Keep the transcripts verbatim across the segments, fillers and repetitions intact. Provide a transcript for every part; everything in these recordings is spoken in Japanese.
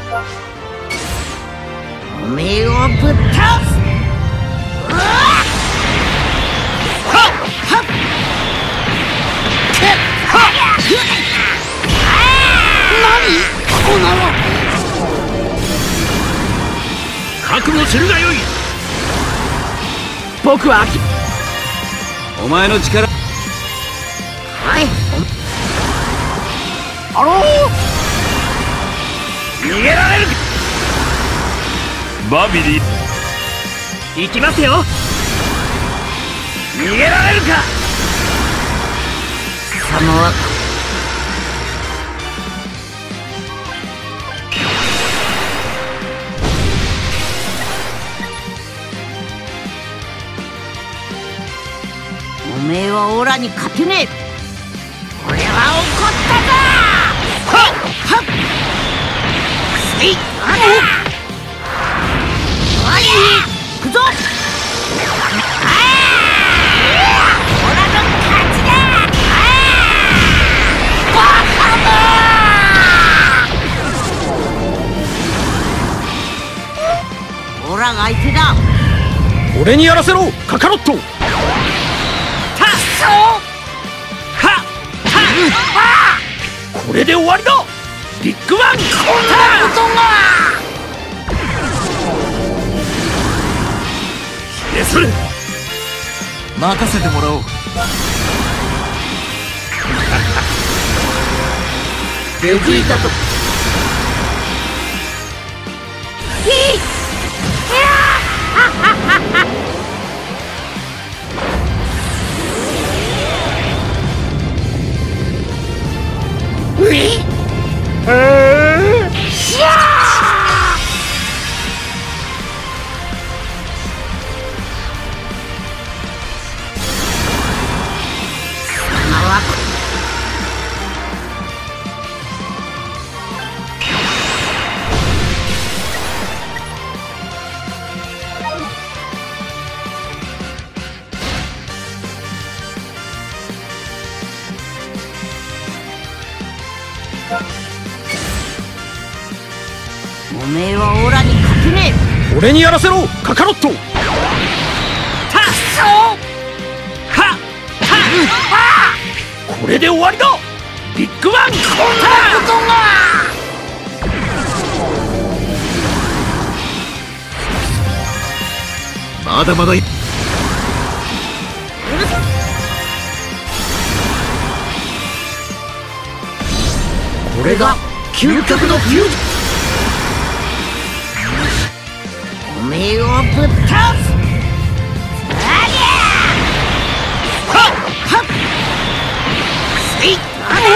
おめえをぶっ倒す。うわっはっはっ何この覚悟するがよい。 僕は秋。 お前の力。 はいあろう。 逃げられるか。バビリ行きますよ。 逃げられるか。 貴様はおめえはオラに勝てねえ。俺は怒ったぞ。はっはっせいあらおい行くぞ。ああオラの勝ちだ。ああバカだ。オラが相手だ。 俺にやらせろカカロット。これで終わりだ。ビッグバン。こんなことが。 えそれ任せてもらおう。 ベジータとひっういっしゃおめえはオラに勝てねえ。俺にやらせろカカロット。 え。たっそはっはっこれで終わりだ。ビッグバン。こんなことが。 まだまだい。 これが究極のフュージョン。おめえをぶっ倒す。ありゃはっはっせいあら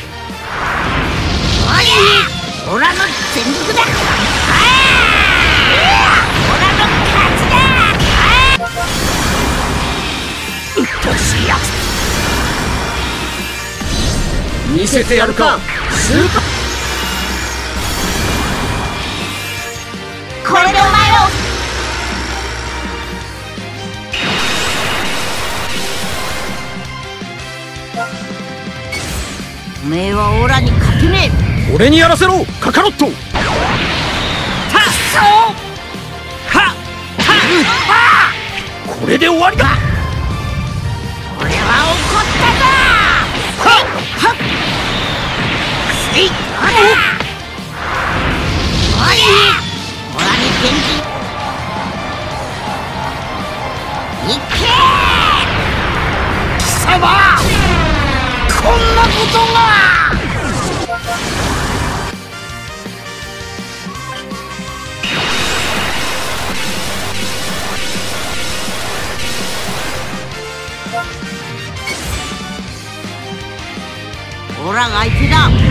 おいオラの全力だ。ああオラの勝ちだ。ああうっとうしいやつ。見せてやるかスーパー。これでお前をおめえはオラに勝てねえ。俺にやらせろカカロット。 え。たっそはっはっこれで終わりだ。 俺は怒ったぞ。はっはっせいあらおいオラに返事いけ貴様こんなことが。オラが相手だ。ありゃ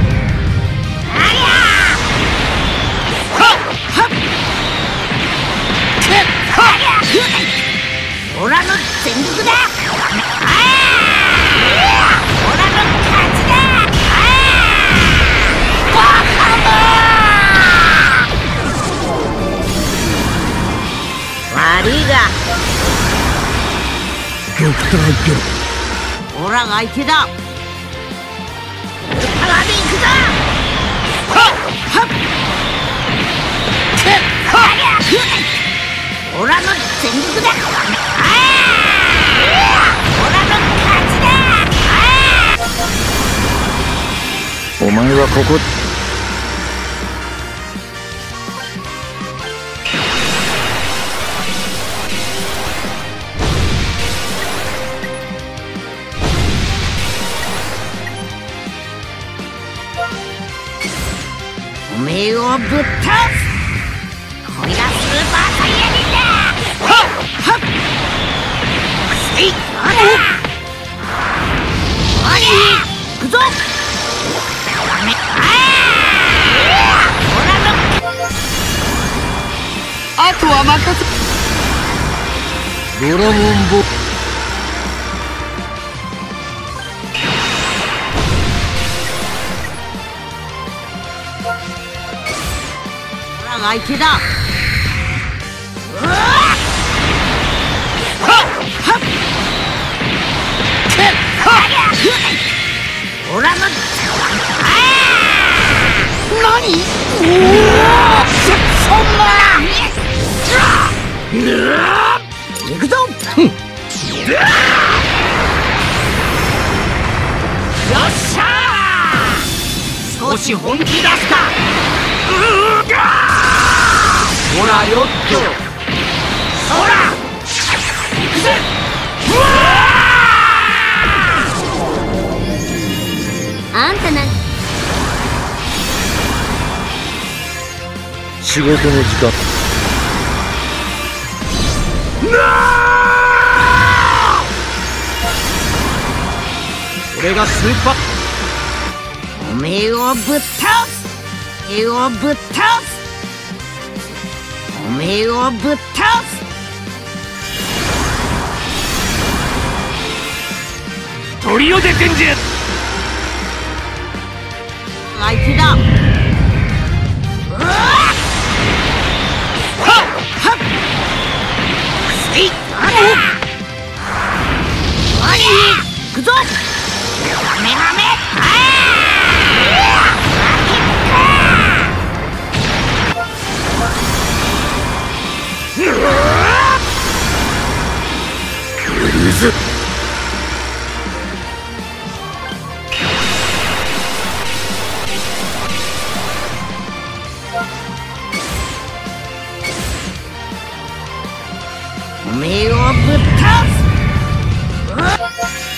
はっはっくっはっオラの全力だ。ああオラの勝ちだ。ああバカだ。悪いがドクターゲロ。 オラが相手だ。パワーで行くぞ。はっはっはここ。 おめえをぶっ倒す。これがスーパーサイヤ人だ。はっはっえいあらおり行くぞ。ダメあほらのあとは任せ。 ドラゴンボール。 相手だ。うわはっはっけっはっオラのあ何おおそそんな行くぞ。よっしゃー少し本気出すか。うーがほらよっとそら行くぜ。うわあんたなん仕事の時間。 なあこれがスーパー。 おめえをぶっ倒す。おめえをぶっ倒す。おめえをぶっ倒す。 トリオで伝じゃ。 相手だ。うわはっはっせいあれおい行くぞ。ハメハメあおめえをぶっ倒す。